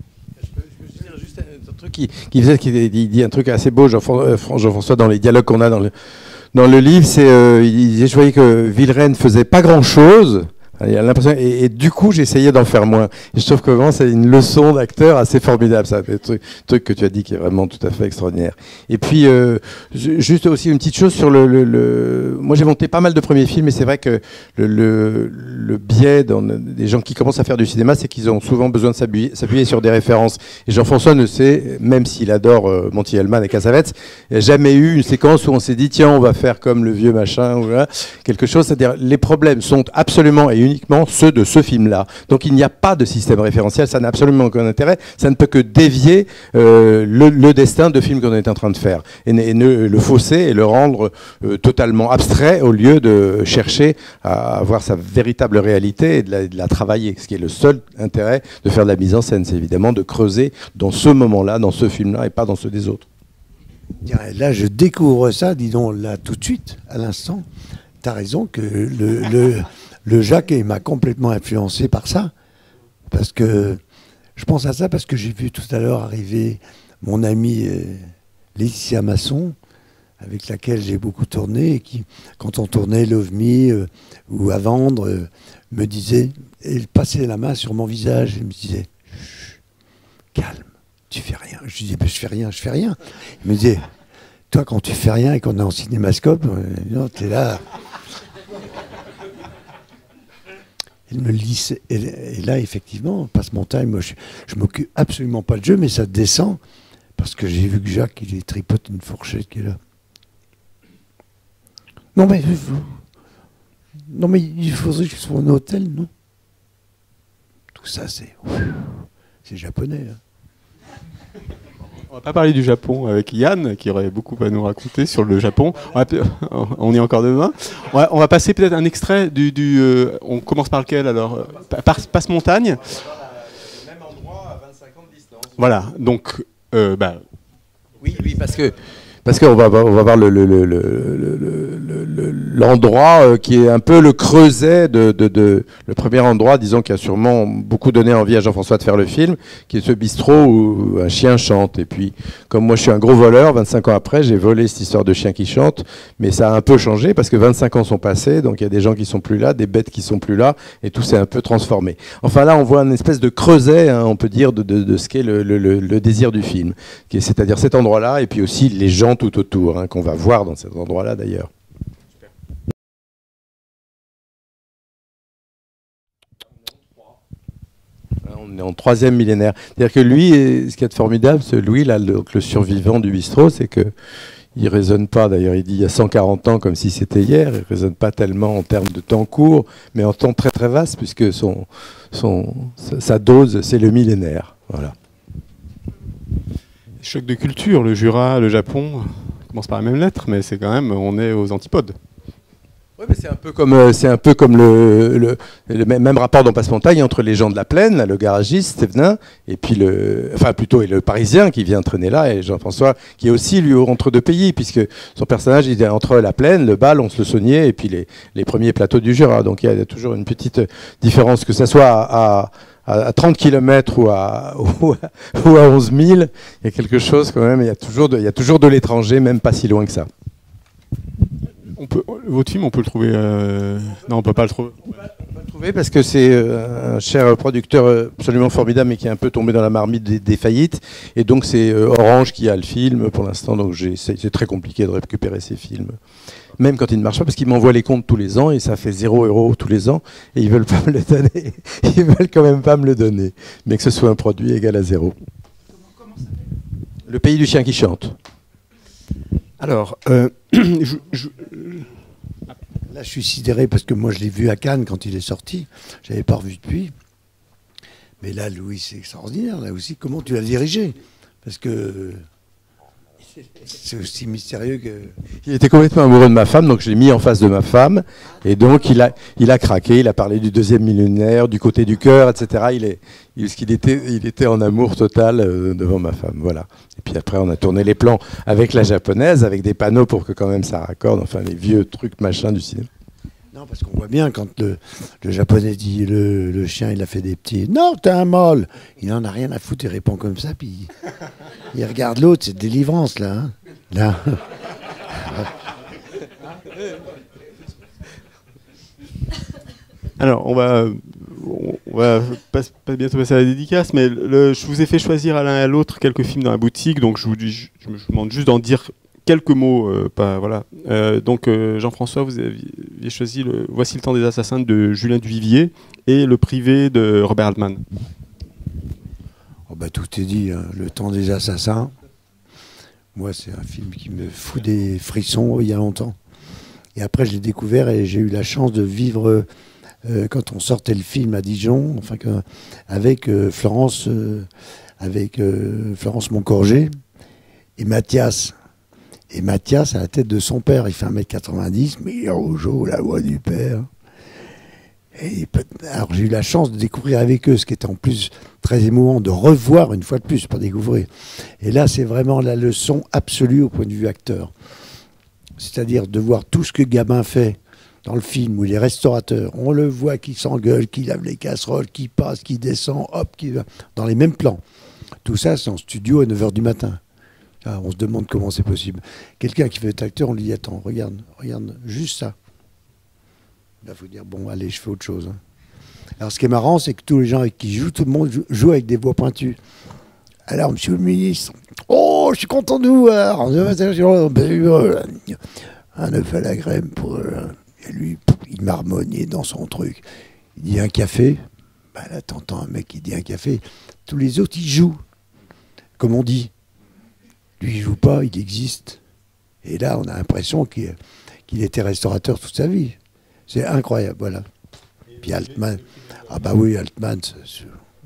Qui, qui faisait, qui il dit un truc assez beau, Jean-François, dans les dialogues qu'on a dans le, dans le livre, c'est, euh, il disait, je voyais que Villeray ne faisait pas grand-chose, Il y a l'impression, et, et du coup, j'ai essayé d'en faire moins. Et je trouve que vraiment, c'est une leçon d'acteur assez formidable. Ça, le truc, truc que tu as dit qui est vraiment tout à fait extraordinaire. Et puis, euh, juste aussi une petite chose sur le. le, le... Moi, j'ai monté pas mal de premiers films, et c'est vrai que le, le, le biais dans, des gens qui commencent à faire du cinéma, c'est qu'ils ont souvent besoin de s'appuyer sur des références. Et Jean-François ne sait, même s'il adore euh, Monty Hellman et Cassavetes, il n'y a jamais eu une séquence où on s'est dit tiens, on va faire comme le vieux machin ou là, quelque chose. C'est-à-dire, les problèmes sont absolument et uniquement ceux de ce film-là. Donc il n'y a pas de système référentiel, ça n'a absolument aucun intérêt, ça ne peut que dévier euh, le, le destin de film qu'on est en train de faire, et, et ne, le fausser et le rendre euh, totalement abstrait au lieu de chercher à avoir sa véritable réalité et de la, de la travailler, ce qui est le seul intérêt de faire de la mise en scène, c'est évidemment de creuser dans ce moment-là, dans ce film-là, et pas dans ceux des autres. Là, je découvre ça, dis donc, là, tout de suite, à l'instant. Tu as raison que le, le, le Jacques m'a complètement influencé par ça. Parce que je pense à ça parce que j'ai vu tout à l'heure arriver mon amie euh, Laetitia Masson, avec laquelle j'ai beaucoup tourné, et qui, quand on tournait Love Me euh, ou À vendre, euh, me disait, elle passait la main sur mon visage et me disait « Calme, tu fais rien ». Je lui disais « Je fais rien, je fais rien ». Il me disait « Toi, quand tu fais rien et qu'on est en cinémascope, euh, non, t'es là ». Il me lissait. Et, et là, effectivement, passe mon time, moi, je, je m'occupe absolument pas de jeu, mais ça descend, parce que j'ai vu que Jacques, il tripote une fourchette qui est là. Non, mais, non, mais il faudrait que je sois en hôtel, non? Tout ça, c'est... C'est japonais, hein. On va pas parler du Japon avec Yann, qui aurait beaucoup à nous raconter sur le Japon. On, va, on y est encore demain. On va, on va passer peut-être un extrait du... du euh, on commence par lequel alors? Passe-Montagne. Même endroit à vingt-cinq ans de distance. Voilà, donc... Euh, bah, oui, oui, parce que... Parce qu'on va, on va voir le, le, le, le, l'endroit euh, qui est un peu le creuset de, de, de le premier endroit, disons, qui a sûrement beaucoup donné envie à Jean-François de faire le film, qui est ce bistrot où un chien chante. Et puis, comme moi je suis un gros voleur, vingt-cinq ans après, j'ai volé cette histoire de chien qui chante, mais ça a un peu changé parce que vingt-cinq ans sont passés, donc il y a des gens qui sont plus là, des bêtes qui sont plus là, et tout s'est un peu transformé. Enfin là, on voit une espèce de creuset, hein, on peut dire, de, de, de ce qu'est le, le, le désir du film, qui est, c'est-à-dire cet endroit-là, et puis aussi les gens tout autour, hein, qu'on va voir dans cet endroit-là d'ailleurs. On est en troisième millénaire. C'est-à-dire que lui, ce qui est formidable, ce Louis, là, le, le survivant du bistrot, c'est que il raisonne pas, d'ailleurs il dit il y a cent quarante ans comme si c'était hier, il raisonne pas tellement en termes de temps court, mais en temps très très vaste, puisque son, son, sa dose, c'est le millénaire. Voilà. Choc de culture, le Jura, le Japon, commence par la même lettre, mais c'est quand même, on est aux antipodes. Oui, mais c'est un peu comme, euh, c'est un peu comme le, le, le même, même rapport dans Passe-Montagne entre les gens de la plaine, là, le garagiste, Stévenin, et puis le, enfin plutôt et le Parisien qui vient traîner là, et Jean-François qui est aussi lui entre deux pays, puisque son personnage il est entre la plaine, le Bal, Once-le-Saunier, et puis les, les premiers plateaux du Jura. Donc il y a toujours une petite différence, que ça soit à, à, à trente kilomètres ou à, ou à, ou à onze mille, il y a quelque chose quand même, il y a toujours de, il y a toujours de l'étranger, même pas si loin que ça. On peut, votre film, on peut le trouver... Euh... Non, on peut pas le trouver. On va le trouver parce que c'est euh, un cher producteur absolument formidable, mais qui est un peu tombé dans la marmite des, des faillites. Et donc c'est euh, Orange qui a le film pour l'instant. Donc c'est très compliqué de récupérer ces films. Même quand ils ne marchent pas, parce qu'ils m'envoient les comptes tous les ans et ça fait zéro euro tous les ans. Et ils veulent pas me le donner. Ils veulent quand même pas me le donner. Mais que ce soit un produit égal à zéro. Comment ça s'appelle ? Le pays du chien qui chante. Alors, euh, je, je, là je suis sidéré parce que moi je l'ai vu à Cannes quand il est sorti. Je n'avais pas revu depuis. Mais là, Louis, c'est extraordinaire. Là aussi, comment tu l'as dirigé? Parce que c'est aussi mystérieux que... Il était complètement amoureux de ma femme, donc je l'ai mis en face de ma femme. Et donc il a, il a craqué, il a parlé du deuxième millénaire, du côté du cœur, et cetera. Il est, il, il, était, il était en amour total euh, devant ma femme, voilà. Et puis après, on a tourné les plans avec la japonaise, avec des panneaux pour que quand même ça raccorde, enfin les vieux trucs machin du cinéma. Non, parce qu'on voit bien quand le, le japonais dit le, le chien, il a fait des petits... Non, t'es un molle. Il en a rien à foutre, il répond comme ça, puis il, il regarde l'autre, c'est de délivrance, là. Hein, là. Alors, on va, on va pas, pas bientôt passer à la dédicace, mais le, je vous ai fait choisir à l'un et à l'autre quelques films dans la boutique, donc je vous, dis, je, je me demande juste d'en dire quelques mots. Euh, pas, voilà. Euh, donc, euh, Jean-François, vous aviez choisi le Voici le temps des assassins de Julien Duvivier et Le privé de Robert Altman. Oh bah, tout est dit, hein. Le temps des assassins. Moi, c'est un film qui me fout des frissons il y a longtemps. Et après, je l'ai découvert et j'ai eu la chance de vivre euh, quand on sortait le film à Dijon, enfin, que, avec euh, Florence, euh, avec euh, Florence Moncorgé et Mathias. Et Mathias a la tête de son père. Il fait un mètre quatre-vingt-dix, mais il est rougeau, la voix du père. Et, alors j'ai eu la chance de découvrir avec eux, ce qui était en plus très émouvant, de revoir une fois de plus, pas découvrir. Et là, c'est vraiment la leçon absolue au point de vue acteur. C'est-à-dire de voir tout ce que Gabin fait dans le film, où il est restaurateur, on le voit qui s'engueule, qui lave les casseroles, qui passe, qui descend, hop, qui va, dans les mêmes plans. Tout ça, c'est en studio à neuf heures du matin. Ah, on se demande comment c'est possible. Quelqu'un qui veut être acteur, on lui dit, attends, regarde, regarde, juste ça. Là, il faut dire, bon, allez, je fais autre chose. Alors, ce qui est marrant, c'est que tous les gens avec qui jouent, tout le monde joue, joue avec des voix pointues. Alors, monsieur le ministre, oh, je suis content de vous voir. Un œuf à la crème pour... Et lui, il marmonnait dans son truc. Il dit un café. Ben là, t'entends un mec qui dit un café. Tous les autres, ils jouent. Comme on dit. Lui, il joue pas, il existe. Et là, on a l'impression qu'il qu'il était restaurateur toute sa vie. C'est incroyable, voilà. Puis Altman. Ah bah oui, Altman, c'est...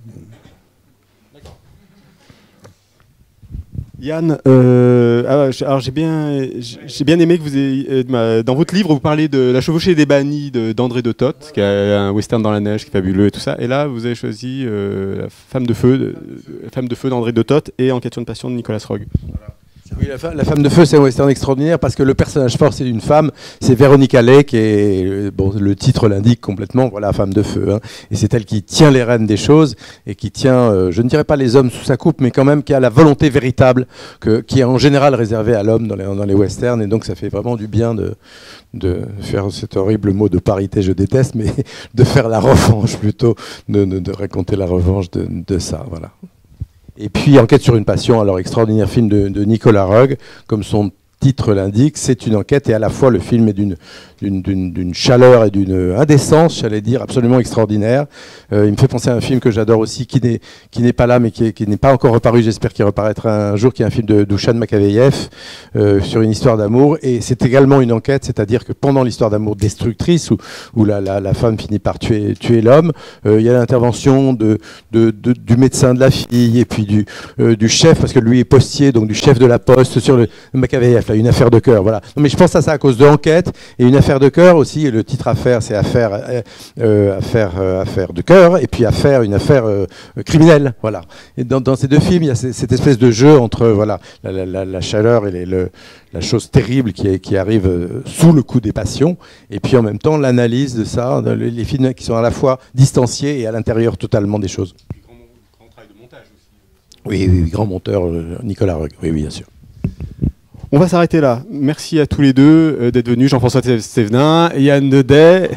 Yann, euh, alors j'ai bien, j'ai bien aimé que vous ayez, euh, dans votre livre, vous parlez de La chevauchée des bannis d'André de Toth, qui a un western dans la neige qui est fabuleux et tout ça. Et là, vous avez choisi euh, La femme de feu, de, la femme de feu d'André de Toth et En question de passion de Nicolas Roeg. Voilà. Oui, la, la femme de feu, c'est un western extraordinaire parce que le personnage fort, c'est une femme, c'est Véronique Allais, qui est, bon, le titre l'indique complètement, voilà, femme de feu. Hein, et c'est elle qui tient les rênes des choses et qui tient, euh, je ne dirais pas les hommes sous sa coupe, mais quand même qui a la volonté véritable, que, qui est en général réservée à l'homme dans les, dans les westerns. Et donc, ça fait vraiment du bien de, de faire cet horrible mot de parité, je déteste, mais de faire la revanche plutôt, de, de, de raconter la revanche de, de ça, voilà. Et puis Enquête sur une passion, alors extraordinaire film de, de Nicolas Roeg, comme son titre l'indique, c'est une enquête et à la fois le film est d'une d'une chaleur et d'une indécence, j'allais dire, absolument extraordinaire. Euh, il me fait penser à un film que j'adore aussi, qui n'est qui n'est pas là, mais qui, qui n'est pas encore reparu, j'espère qu'il reparaîtra un jour, qui est un film de Douchan Makaveyev, euh, sur une histoire d'amour. Et c'est également une enquête, c'est-à-dire que pendant l'histoire d'amour destructrice, où, où la, la, la femme finit par tuer, tuer l'homme, euh, il y a l'intervention de, de, de, du médecin de la fille, et puis du, euh, du chef, parce que lui est postier, donc du chef de la poste, sur le Makaveyev, là, une affaire de cœur. Voilà. Non, mais je pense à ça à cause de Enquête, et une affaire de cœur aussi, et le titre affaire, c'est affaire, euh, euh, affaire, euh, affaire de cœur, et puis affaire, une affaire euh, criminelle, voilà. Et dans, dans ces deux films, il y a cette espèce de jeu entre voilà la, la, la chaleur et les, le, la chose terrible qui, qui arrive euh, sous le coup des passions, et puis en même temps l'analyse de ça, de, les films qui sont à la fois distanciés et à l'intérieur totalement des choses. Grand, grand travail de montage aussi. Oui, oui, oui, grand monteur, euh, Nicolas Roeg, oui, oui, bien sûr. On va s'arrêter là. Merci à tous les deux euh, d'être venus. Jean-François Stévenin, Yann Dedet.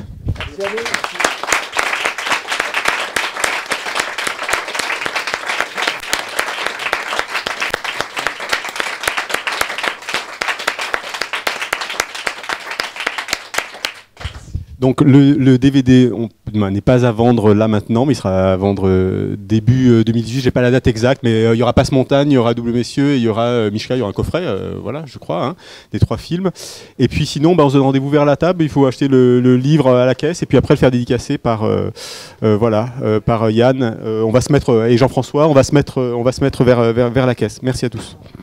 Donc le, le D V D n'est pas à vendre là maintenant, mais il sera à vendre euh, début euh, deux mille dix-huit. J'ai pas la date exacte, mais euh, il y aura Passe-Montagne, il y aura Double Messieurs, et il y aura euh, Mishka, il y aura un coffret, euh, voilà, je crois, hein, des trois films. Et puis sinon, bah, on se donne rendez-vous vers la table. Il faut acheter le, le livre à la caisse et puis après le faire dédicacer par, euh, euh, voilà, euh, par Yann. Euh, on va se mettre et Jean-François, on va se mettre, on va se mettre vers, vers, vers la caisse. Merci à tous.